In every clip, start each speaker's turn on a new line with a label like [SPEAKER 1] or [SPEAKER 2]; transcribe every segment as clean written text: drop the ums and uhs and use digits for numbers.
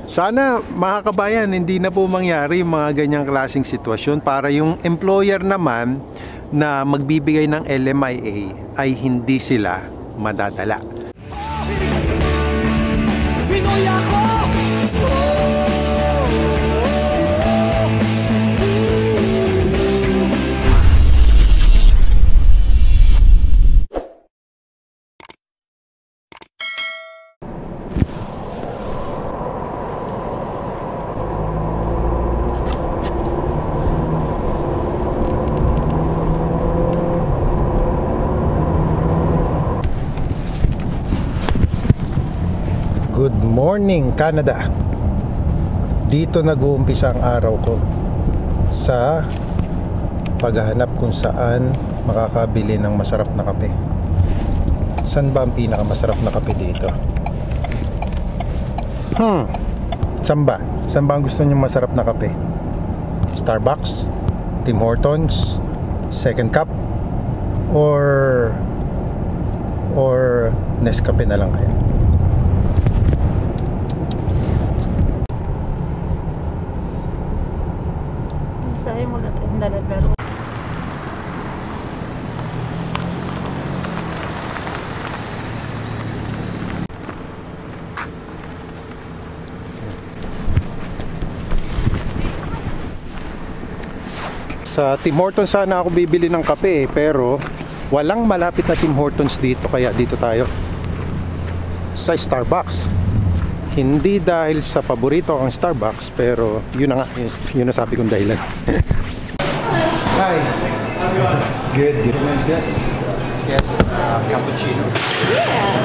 [SPEAKER 1] Sana mga kabayan, hindi na po mangyari yung mga ganyang klaseng sitwasyon para yung employer naman na magbibigay ng LMIA ay hindi sila madadala. Pinoy ako! Good morning, Canada. Dito nag-uumpisa ang araw ko sa paghahanap kung saan makakabili ng masarap na kape. Saan ba ang pinakamasarap na kape dito? Saan ba? Saan ba ang gusto niyo masarap na kape? Starbucks? Tim Hortons? Second Cup? Or Nescafe na lang kaya?
[SPEAKER 2] Saya maganda na laro.
[SPEAKER 1] Sa Tim Hortons sana ako bibili ng kape pero walang malapit na Tim Hortons dito, kaya dito tayo sa Starbucks. Hindi dahil sa paborito ang Starbucks, pero yun na nga, yun na sabi kong dahilan. Hi. Good. Yes. Get cappuccino. Yeah.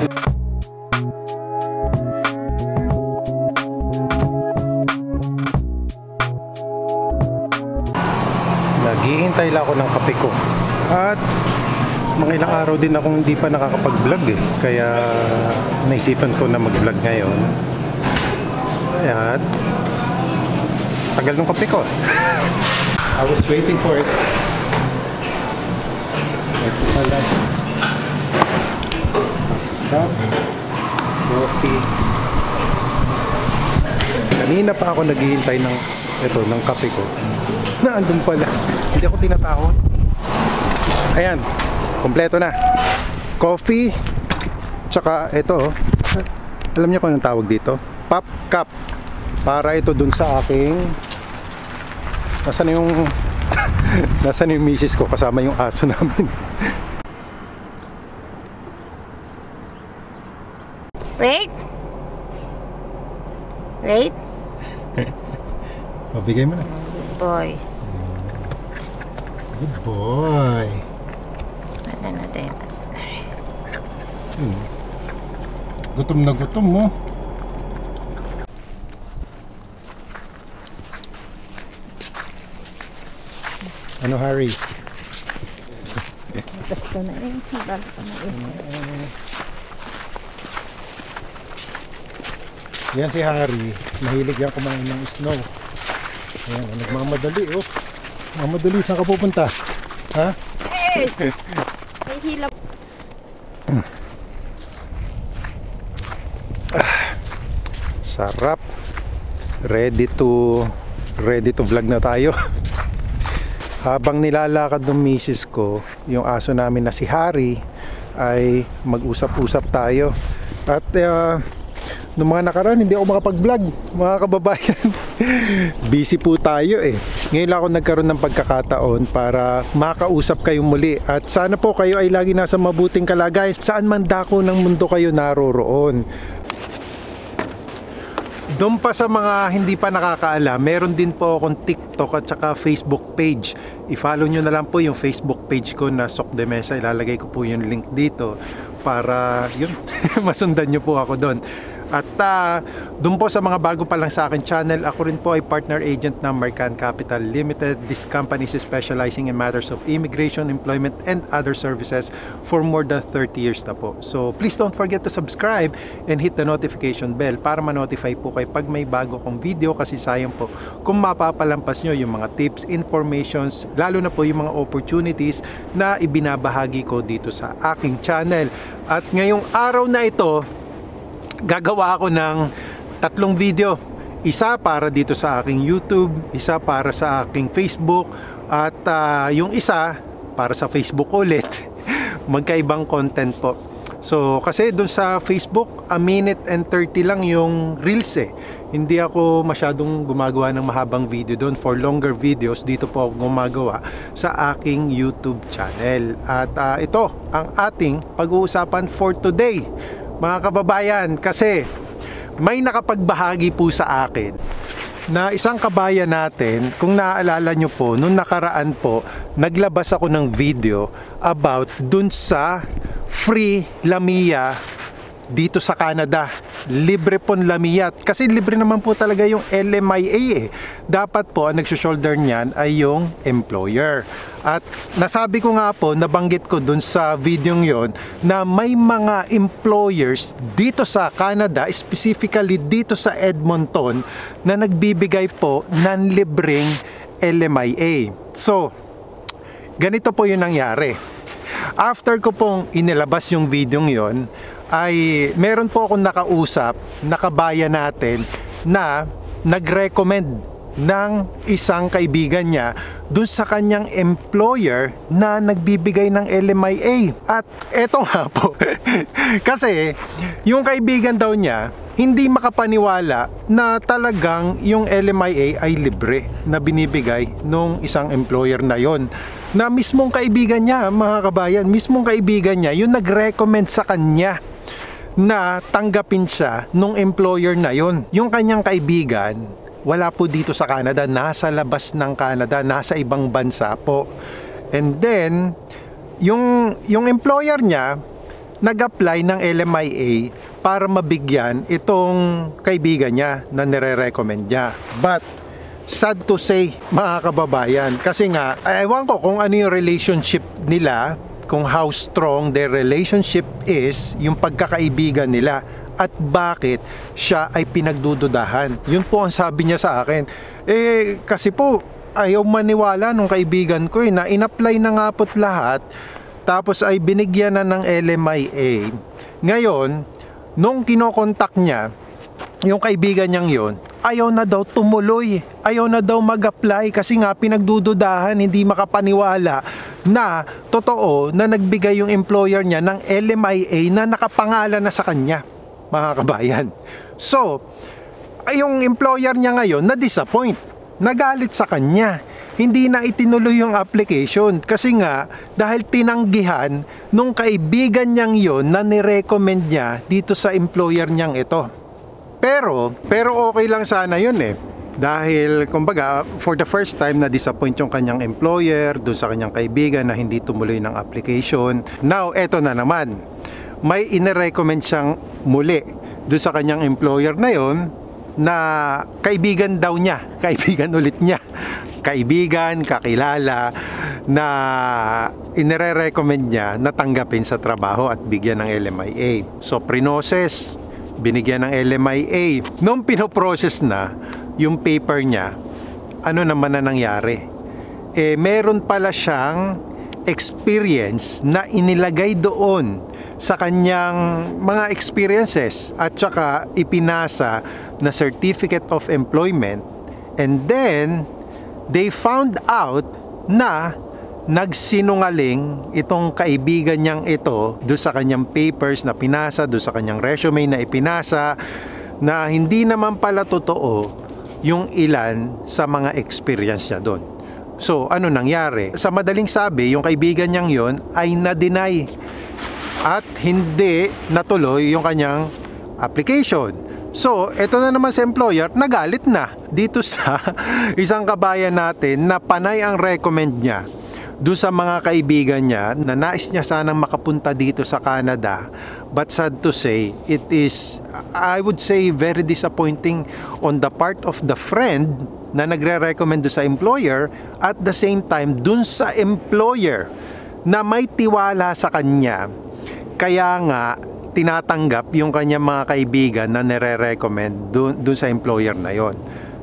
[SPEAKER 1] Naghihintay lang ako ng kape ko. At mga ilang araw din akong hindi pa nakakapag-vlog eh. Kaya naisipan ko na mag-vlog ngayon. Kaya tagal ng kape ko. I was waiting for it. Ito pala. Cup. Coffee. Kanina pa ako naghihintay ng kape ko. Naandun pala. Hindi ako tinatawag. Ayan. Kompleto na. Coffee. Tsaka ito. Alam niyo kung anong tawag dito? Pop cup. Para ito dun sa aking... Nasaan yung misis ko kasama yung aso namin.
[SPEAKER 2] Wait. Wait.
[SPEAKER 1] Mabigay mo na.
[SPEAKER 2] Good boy.
[SPEAKER 1] Good boy.
[SPEAKER 2] Ano natin?
[SPEAKER 1] Gutom na gutom mo. Ano, Harry?
[SPEAKER 2] Matas ka na eh. Balik ka na eh.
[SPEAKER 1] Yan si Harry. Mahilig yan kumain ng snow. Ayan, nagmamadali oh. Mamadali, saan ka pupunta? Ha?
[SPEAKER 2] Hey! May hilap.
[SPEAKER 1] Sarap. Ready to vlog na tayo. Habang nilalakad ng misis ko, yung aso namin na si Harry, ay mag-usap-usap tayo. At noong mga nakaraan, hindi ako makapag-vlog, mga kababayan. Busy po tayo eh. Ngayon lang ako nagkaroon ng pagkakataon para makausap kayong muli. At sana po kayo ay lagi nasa mabuting kalagayan. Saan man dako ng mundo kayo naroroon. Doon pa sa mga hindi pa nakakaalam, meron din po akong TikTok at saka Facebook page. I-follow nyo na lang po yung Facebook page ko na Sok de Mesa. Ilalagay ko po yung link dito para yun, masundan nyo po ako doon. At doon po sa mga bago pa lang sa akin channel, ako rin po ay partner agent ng Mercan Capital Limited. This company is specializing in matters of immigration, employment, and other services for more than 30 years na po. So please don't forget to subscribe and hit the notification bell para ma-notify po kayo pag may bago kong video, kasi sayang po kung mapapalampas nyo yung mga tips, informations, lalo na po yung mga opportunities na ibinabahagi ko dito sa aking channel. At ngayong araw na ito, gagawa ako ng Tatlong video. Isa para dito sa aking YouTube, isa para sa aking Facebook, at yung isa para sa Facebook ulit. Magkaibang content po. So, kasi dun sa Facebook, 1 minute and 30 lang yung Reels eh. Hindi ako masyadong gumagawa ng mahabang video doon. For longer videos, dito po ako gumagawa sa aking YouTube channel. At ito ang ating pag-uusapan for today, mga kababayan. Kasi may nakapagbahagi po sa akin na isang kabayan natin, kung naaalala nyo po, nung nakaraan po, naglabas ako ng video about dun sa free Lamia dito sa Canada. Libre pong Lamia. Kasi libre naman po talaga yung LMIA eh. Dapat po ang nagsushoulder niyan ay yung employer. At nasabi ko nga po, nabanggit ko dun sa video yon na may mga employers dito sa Canada, specifically dito sa Edmonton, na nagbibigay po ng libreng LMIA. So, ganito po yung nangyari. After ko pong inilabas yung video yon, ay meron po akong nakausap, nakabayan natin na nag-recommend ng isang kaibigan niya dun sa kanyang employer na nagbibigay ng LMIA. At eto nga po, kasi yung kaibigan daw niya hindi makapaniwala na talagang yung LMIA ay libre na binibigay nung isang employer na yon. Na mismong kaibigan niya, mga kabayan, mismong kaibigan niya yung nag-recommend sa kanya na tanggapin siya nung employer na yon. Yung kanyang kaibigan, wala po dito sa Canada, nasa labas ng Canada, nasa ibang bansa po. And then, yung employer niya, nag-apply ng LMIA para mabigyan itong kaibigan niya na nire-recommend niya. But, sad to say, mga kababayan, kasi nga, ewan ko kung ano yung relationship nila, kung how strong their relationship is, yung pagkakaibigan nila, at bakit siya ay pinagdududahan. Yun po ang sabi niya sa akin. Kasi po, ayaw maniwala nung kaibigan ko na in-apply na nga po't lahat, tapos ay binigyan na ng LMIA. Ngayon, nung kinokontak niya, yung kaibigan niyang yon, ayaw na daw tumuloy, ayaw na daw mag-apply kasi nga pinagdududahan, hindi makapaniwala na totoo na nagbigay yung employer niya ng LMIA na nakapangalan na sa kanya, mga kabayan. So, yung employer niya ngayon na-disappoint, nagalit sa kanya, hindi na itinuloy yung application kasi nga dahil tinanggihan nung kaibigan niyang yon na nirecommend niya dito sa employer niyang ito. Pero okay lang sana yun eh. Dahil, kumbaga, for the first time na-disappoint yung kanyang employer doon sa kanyang kaibigan na hindi tumuloy ng application. Now, eto na naman. May inirecommend siyang muli doon sa kanyang employer na yon na kaibigan daw niya. Kaibigan ulit niya. Kaibigan, kakilala, na inire-recommend niya na tanggapin sa trabaho at bigyan ng LMIA. So, prinoses, binigyan ng LMIA. Nung pinoprocess na yung paper niya, ano naman na nangyari? Meron pala siyang experience na inilagay doon sa kanyang mga experiences at saka ipinasa na certificate of employment, and then they found out na nagsinungaling itong kaibigan niyang ito doon sa kanyang papers na pinasa, doon sa kanyang resume na ipinasa, na hindi naman pala totoo yung ilan sa mga experience niya doon. So, ano nangyari? Sa madaling sabi, yung kaibigan niyang yon ay na-deny at hindi natuloy yung kanyang application. So, eto na naman sa employer, nagalit na dito sa isang kabayan natin na panay ang recommend niya doon sa mga kaibigan niya na nais niya sanang makapunta dito sa Canada. But sad to say, it is, I would say, very disappointing on the part of the friend na nagre-recommend doon sa employer, at the same time doon sa employer na may tiwala sa kanya. Kaya nga, tinatanggap yung kanyang mga kaibigan na nire-recommend doon sa employer na yon.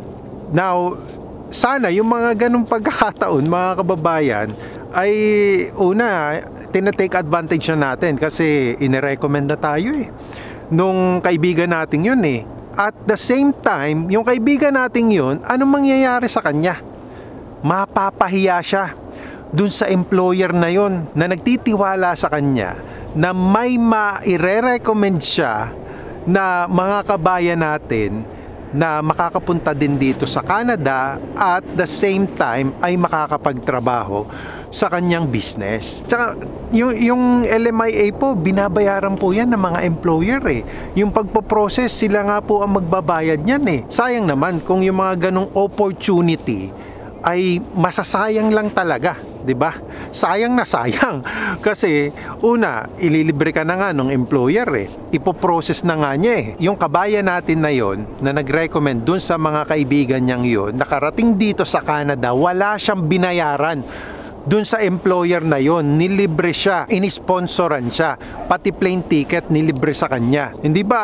[SPEAKER 1] Now, sana yung mga ganong pagkakataon, mga kababayan, ay una, tinatake advantage na natin kasi inirecommend na tayo eh. Nung kaibigan natin yun eh. At the same time, yung kaibigan nating yun, anong mangyayari sa kanya? Mapapahiya siya dun sa employer na yun na nagtitiwala sa kanya na may maire-recommend siya na mga kabayan natin na makakapunta din dito sa Canada at the same time ay makakapagtrabaho sa kanyang business. Tsaka yung LMIA po, binabayaran po yan ng mga employer eh. Yung pagpo-process, sila nga po ang magbabayad niyan eh. Sayang naman kung yung mga ganong opportunity ay masasayang lang talaga, 'di ba? Sayang na sayang kasi una, ililibre ka na nga ng employer eh. Ipo-process na nga niya eh. Yung kabayan natin na yon na nag-recommend dun sa mga kaibigan niyang yon, nakarating dito sa Canada, wala siyang binayaran dun sa employer na yon, nilibre siya, inisponsoran siya, pati plane ticket nilibre sa kanya. Hindi ba?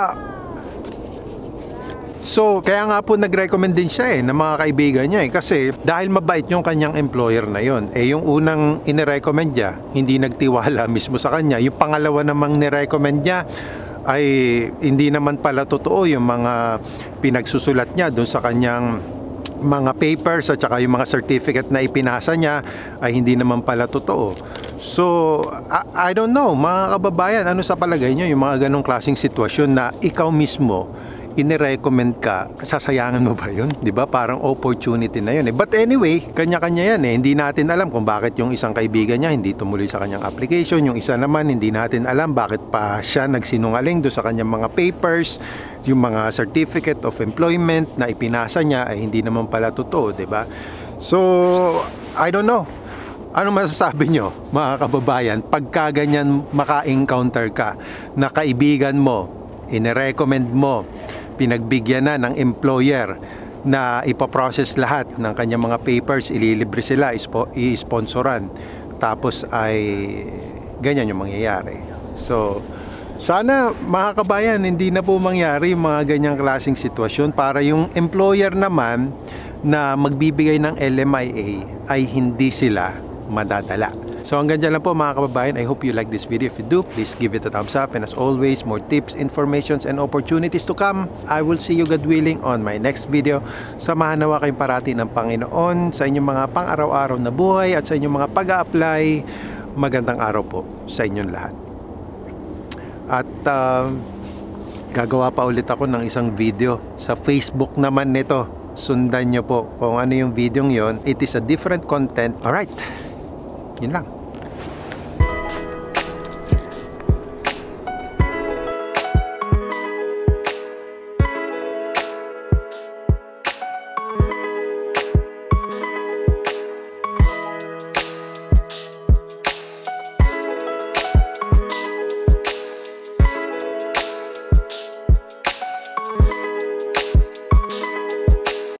[SPEAKER 1] So, kaya nga po nag-recommend din siya ng mga kaibigan niya kasi dahil mabait yung kanyang employer na yon. Yung unang inirecommend niya, hindi nagtiwala mismo sa kanya. Yung pangalawa namang nirecommend niya ay hindi naman pala totoo yung mga pinagsusulat niya doon sa kanyang mga papers at saka yung mga certificate na ipinasa niya ay hindi naman pala totoo. So, I don't know, mga kababayan, ano sa palagay niyo yung mga ganong klaseng sitwasyon na ikaw mismo inirecommend ka, sasayangan mo ba yun? Diba? Parang opportunity na yun eh. But anyway, kanya-kanya yan eh. Hindi natin alam kung bakit yung isang kaibigan niya hindi tumuloy sa kanyang application. Yung isa naman, hindi natin alam bakit pa siya nagsinungaling do sa kanyang mga papers, yung mga certificate of employment na ipinasa niya ay hindi naman pala totoo, diba? So, I don't know. Ano masasabi nyo, mga kababayan, pagka ganyan maka-encounter ka na kaibigan mo, inirecommend mo, pinagbigyan na ng employer na ipaprocess lahat ng kanyang mga papers, ililibre sila, i-sponsoran, tapos ay ganyan yung mangyayari. So, sana mga kabayan, hindi na po mangyari yung mga ganyang klaseng sitwasyon para yung employer naman na magbibigay ng LMIA ay hindi sila madadala. So hanggang dyan lang po mga kababayan. I hope you like this video. If you do, please give it a thumbs up. And as always, more tips, informations, and opportunities to come. I will see you, God willing, on my next video. Samahan nawa kayong parati ng Panginoon sa inyong mga pang-araw-araw na buhay at sa inyong mga pag-a-apply. Magandang araw po sa inyong lahat. At gagawa pa ulit ako ng isang video sa Facebook naman nito. Sundan nyo po kung ano yung video yon. It is a different content. Alright, yun lang.